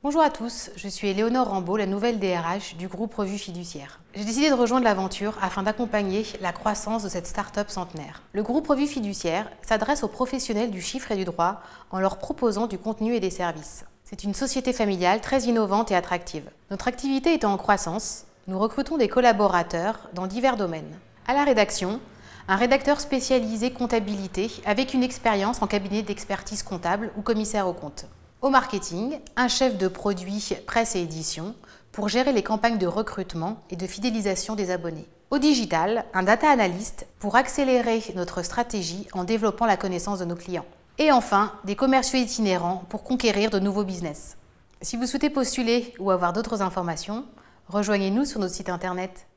Bonjour à tous, je suis Éléonore Rambaud, la nouvelle DRH du groupe Revue Fiduciaire. J'ai décidé de rejoindre l'aventure afin d'accompagner la croissance de cette start-up centenaire. Le groupe Revue Fiduciaire s'adresse aux professionnels du chiffre et du droit en leur proposant du contenu et des services. C'est une société familiale très innovante et attractive. Notre activité étant en croissance, nous recrutons des collaborateurs dans divers domaines. À la rédaction, un rédacteur spécialisé comptabilité avec une expérience en cabinet d'expertise comptable ou commissaire aux comptes. Au marketing, un chef de produit presse et édition pour gérer les campagnes de recrutement et de fidélisation des abonnés. Au digital, un data analyst pour accélérer notre stratégie en développant la connaissance de nos clients. Et enfin, des commerciaux itinérants pour conquérir de nouveaux business. Si vous souhaitez postuler ou avoir d'autres informations, rejoignez-nous sur notre site internet.